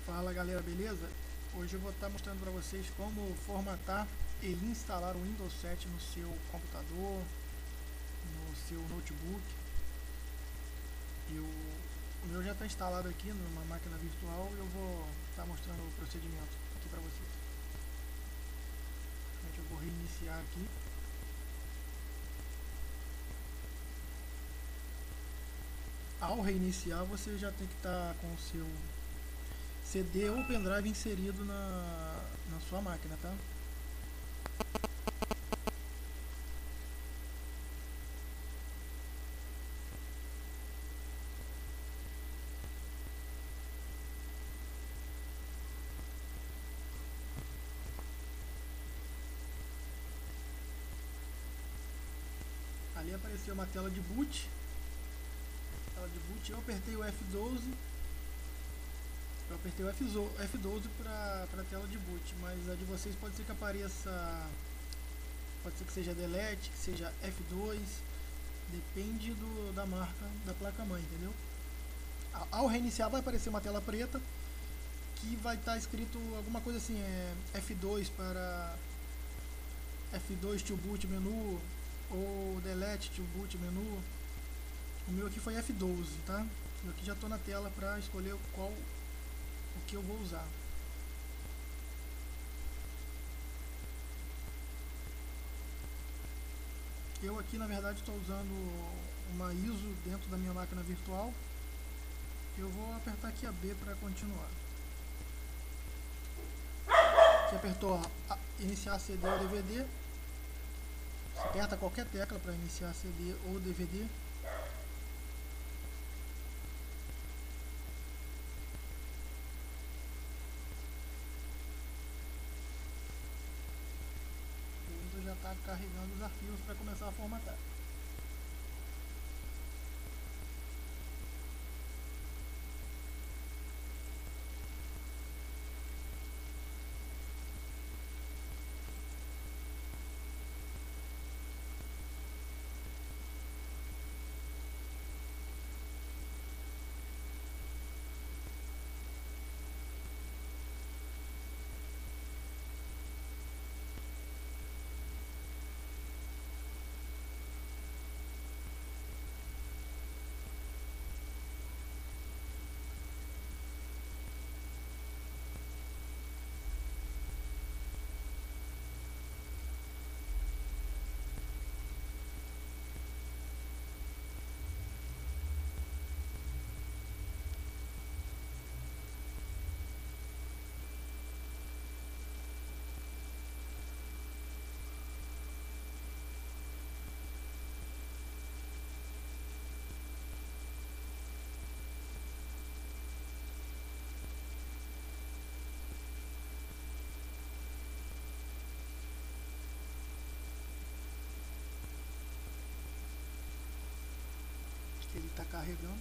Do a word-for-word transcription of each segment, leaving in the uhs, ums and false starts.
Fala galera, beleza? Hoje eu vou estar mostrando para vocês como formatar e instalar o Windows sete no seu computador, no seu notebook. Eu, o meu já está instalado aqui numa máquina virtual e eu vou estar mostrando o procedimento aqui para vocês. Eu vou reiniciar aqui. Ao reiniciar, você já tem que estar com o seu C D ou pendrive inserido na, na sua máquina, tá? Ali apareceu uma tela de boot. Tela de boot. Eu apertei o F doze. Eu apertei o F doze para a tela de boot, mas a de vocês pode ser que apareça, pode ser que seja delete, que seja F dois, depende do, da marca da placa-mãe, entendeu? Ao reiniciar vai aparecer uma tela preta que vai estar tá escrito alguma coisa assim, é F dois para F dois to boot menu ou delete to boot menu. O meu aqui foi F doze, tá? Eu aqui já estou na tela para escolher qual o que eu vou usar. Eu aqui na verdade estou usando uma I S O dentro da minha máquina virtual. Eu vou apertar aqui a B para continuar. Você apertou a iniciar C D ou D V D. Você aperta qualquer tecla para iniciar C D ou D V D. Já está carregando os arquivos para começar a formatar. Ele está carregando.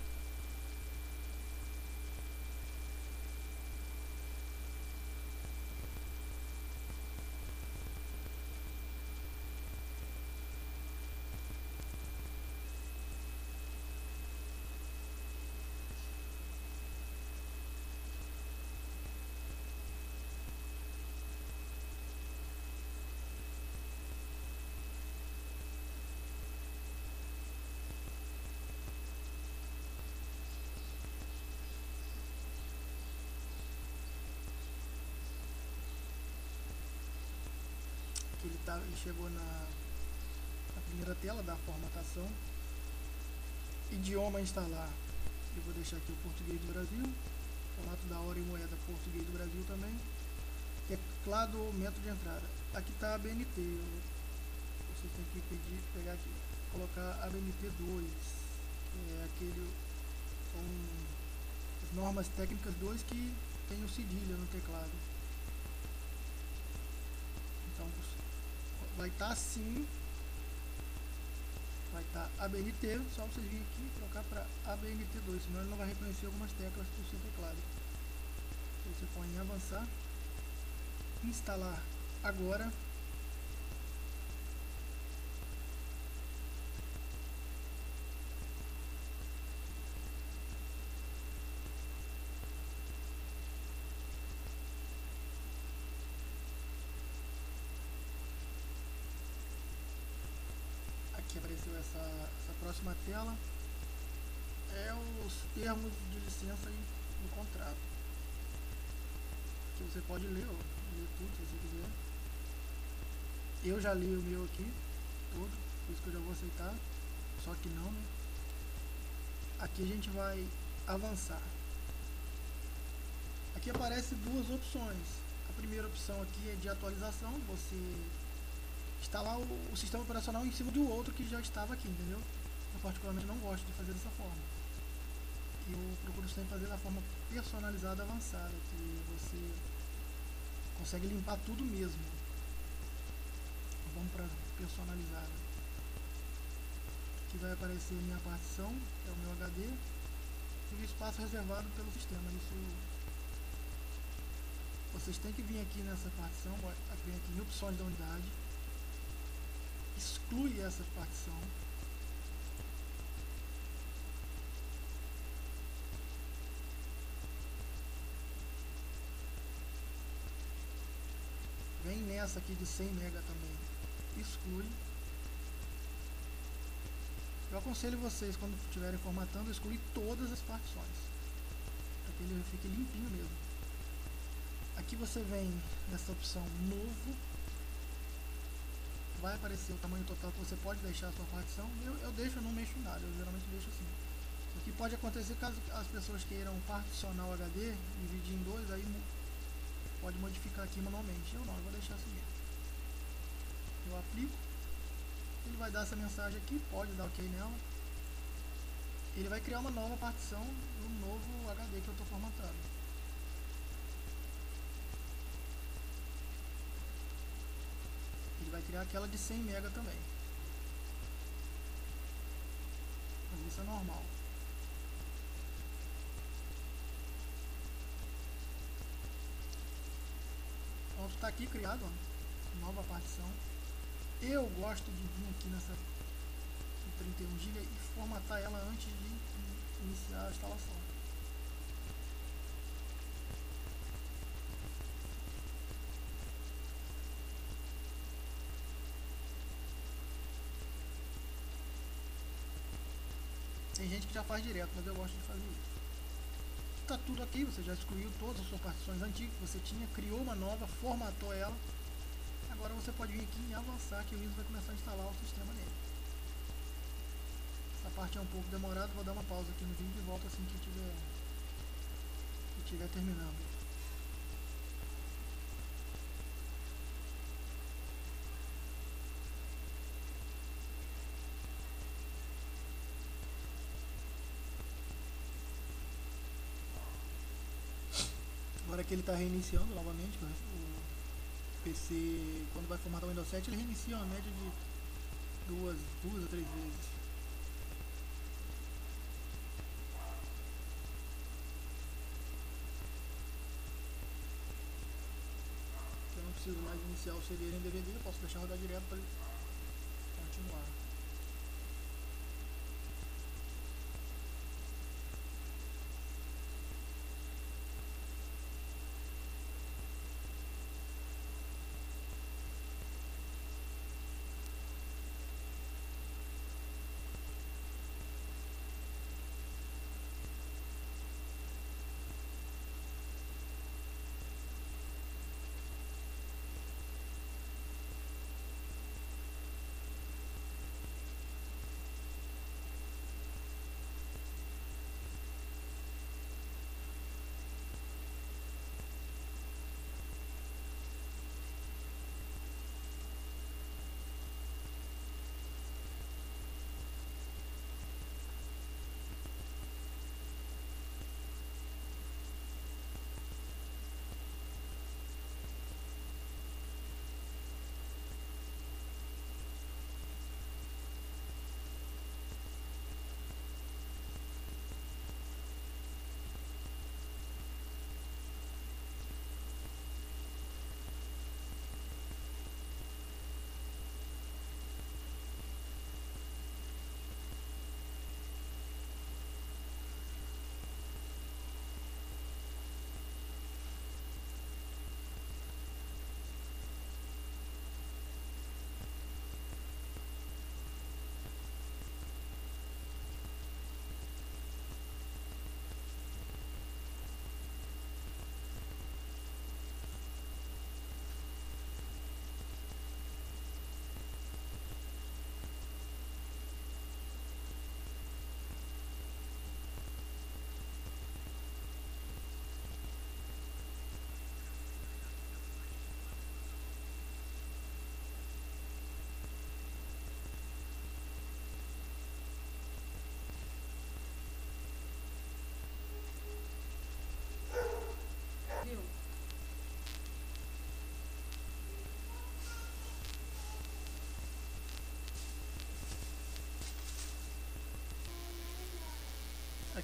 Ele, tá, ele chegou na, na primeira tela da formatação. Idioma instalar. Eu vou deixar aqui o português do Brasil. Formato da hora e moeda português do Brasil também. Teclado ou método de entrada. Aqui está a B N T. Você tem que pedir, pegar aqui, colocar a B N T dois. Que é aquele. São as normas técnicas dois que tem o cedilha no teclado. Então vai estar tá assim, vai estar tá A B N T, só vocês virem aqui e trocar para A B N T dois, senão ele não vai reconhecer algumas teclas do seu teclado. Você põe em avançar, instalar agora. essa, essa próxima tela é os termos de licença no contrato. Que você pode ler, ó, ler tudo se você quiser. Eu já li o meu aqui, todo, por isso que eu já vou aceitar, só que não, né? Aqui a gente vai avançar. Aqui aparece duas opções. A primeira opção aqui é de atualização, você instalar o, o sistema operacional em cima do outro que já estava aqui, entendeu? Eu particularmente não gosto de fazer dessa forma. Eu procuro sempre fazer da forma personalizada avançada, que você consegue limpar tudo mesmo. Vamos para personalizada. Aqui vai aparecer minha partição, que é o meu H D, e o espaço reservado pelo sistema. Isso vocês têm que vir aqui nessa partição, aqui, aqui em opções da unidade, exclui essa partição. Vem nessa aqui de cem mega também, exclui. Eu aconselho vocês, quando estiverem formatando, excluir todas as partições, para que ele fique limpinho mesmo. Aqui você vem nessa opção novo, vai aparecer o tamanho total que você pode deixar a sua partição. Eu, eu deixo, eu não mexo em nada, eu geralmente deixo assim. O que pode acontecer caso as pessoas queiram particionar o H D, dividir em dois, aí pode modificar aqui manualmente. Eu não, eu vou deixar assim mesmo. Eu aplico, ele vai dar essa mensagem aqui, pode dar ok nela. Ele vai criar uma nova partição no novo H D que eu estou formatando. Ele vai criar aquela de cem mega também. Mas isso é normal. Pronto, está aqui criado, ó, nova partição. Eu gosto de vir aqui nessa trinta e um gigas e formatar ela antes de iniciar a instalação. Tem gente que já faz direto, mas eu gosto de fazer isso. Está tudo aqui, você já excluiu todas as suas partições antigas que você tinha, criou uma nova, formatou ela. Agora você pode vir aqui em avançar, que o Windows vai começar a instalar o sistema nele. Essa parte é um pouco demorada, vou dar uma pausa aqui no vídeo e volto assim que estiver que estiver terminando. Agora que ele está reiniciando novamente, o P C, quando vai formatar o Windows sete, ele reinicia uma média de duas, duas a três vezes. Eu não preciso mais iniciar o C D em D V D, eu posso deixar rodar direto para ele continuar.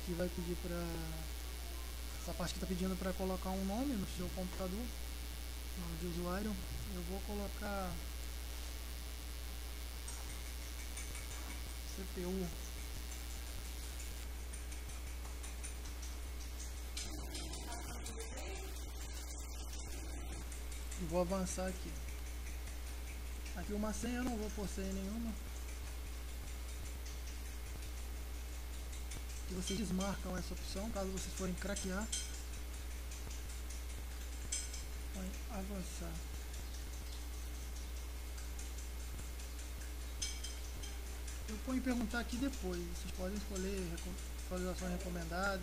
aqui vai pedir para essa parte que está pedindo para colocar um nome no seu computador, nome de usuário. Eu vou colocar C P U. E vou avançar aqui. Aqui uma senha, eu não vou pôr senha nenhuma. E vocês desmarcam essa opção caso vocês forem craquear. Vai avançar. Eu ponho perguntar aqui depois. Vocês podem escolher atualizações recomendadas.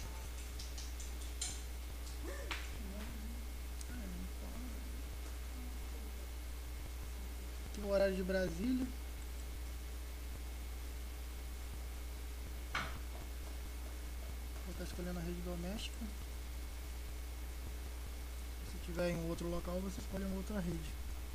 Aqui o horário de Brasília. Vou estar escolhendo a rede doméstica. Se tiver em outro local, você escolhe uma outra rede.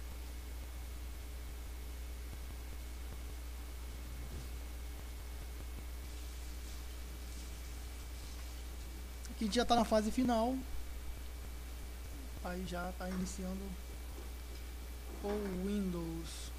Aqui a gente já está na fase final. Aí já está iniciando o Windows.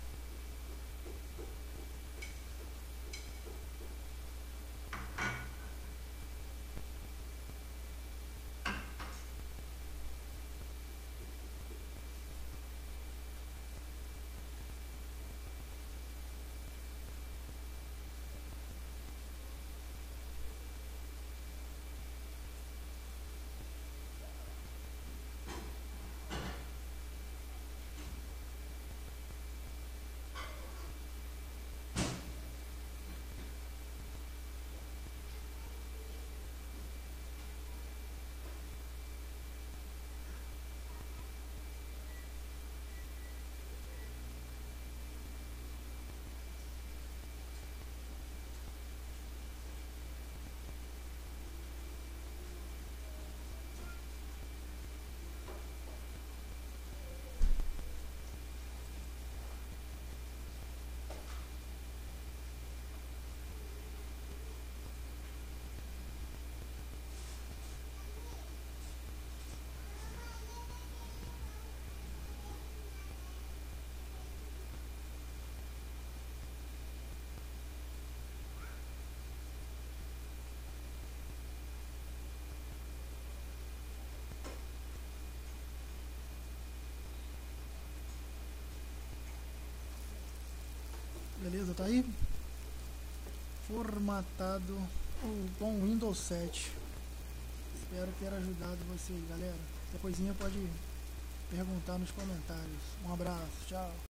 Beleza, tá aí formatado com Windows sete. Espero ter ajudado vocês, galera. Qualquer coisinha pode perguntar nos comentários. Um abraço, tchau.